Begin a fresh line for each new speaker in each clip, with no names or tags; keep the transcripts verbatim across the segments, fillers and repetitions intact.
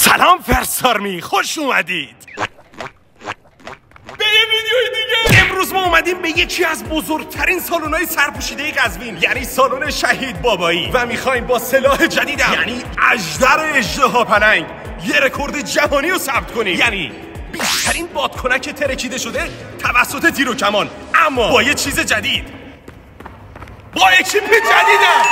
سلام فرسارمی، خوش اومدید به یه ویدیوی دیگه. امروز ما اومدیم به یکی از بزرگترین سالن‌های سرپوشیده قزوین، یعنی سالن شهید بابایی، و میخوایم با سلاح جدیدم یعنی اژدر اژدهاپلنگ یه رکورد جهانی رو ثبت کنیم، یعنی بیشترین بادکنک ترکیده شده توسط تیر و کمان، اما با یه چیز جدید، با اکیپ جدیدم.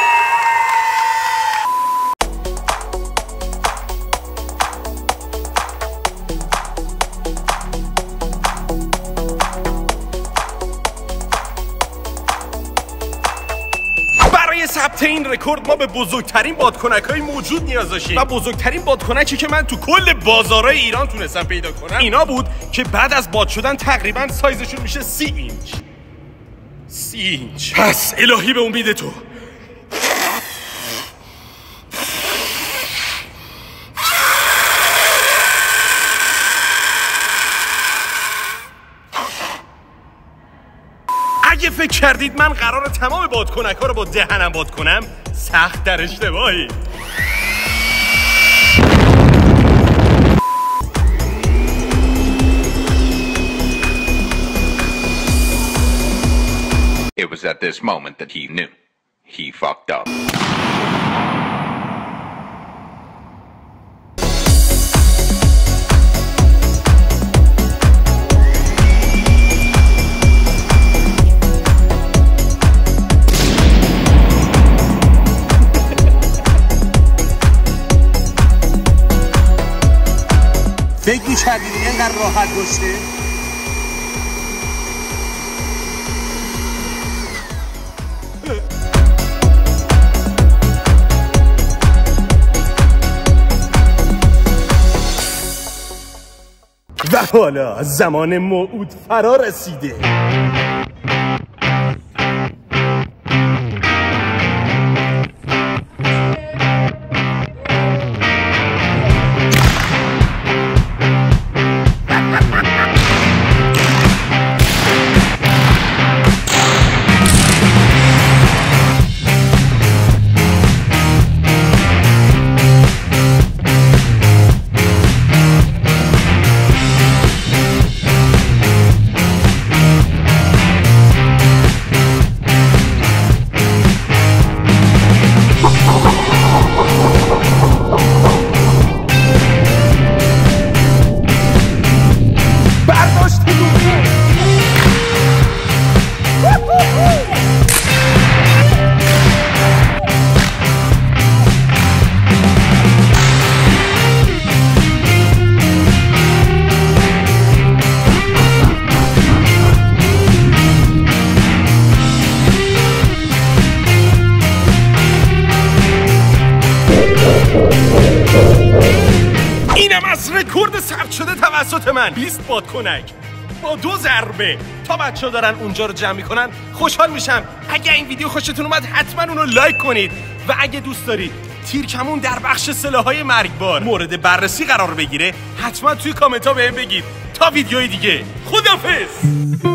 برای ثبت این رکورد ما به بزرگترین بادکنک‌های موجود نیاز داشتیم و بزرگترین بادکنکی که من تو کل بازارهای ایران تونستم پیدا کنم اینا بود که بعد از باد شدن تقریبا سایزشون میشه سی اینچ. سی اینچ. پس الهی به امید تو. اگه فکر کردید من قرار تمام بادکنک ها رو با دهنم باد کنم، سخت در اشتباهی.
It was at this moment that he knew he fucked up.
فکر می‌کردید اینقدر راحت باشه؟
و حالا زمان موعود فرا رسیده. اینم از رکورد ثبت شده توسط من. بیست بادکنک با دو ضربه. تا بچه ها دارن اونجا رو جمع میکنن خوشحال میشم. اگه این ویدیو خوشتون اومد حتما اونو لایک کنید و اگه دوست دارید تیرکمون در بخش سلاح‌های مرگبار مورد بررسی قرار بگیره حتما توی کامنت ها بهم بگید. تا ویدیوی دیگه، خداحافظ.